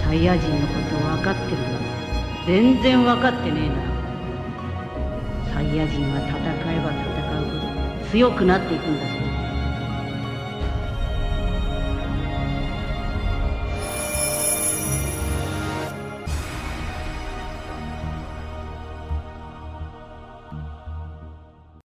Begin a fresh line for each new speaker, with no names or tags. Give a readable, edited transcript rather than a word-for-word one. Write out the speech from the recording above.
サイヤ人のこと分かってるの？全然分かってねえな。サイヤ人は戦えば戦うほど強くなっていくんだぞ。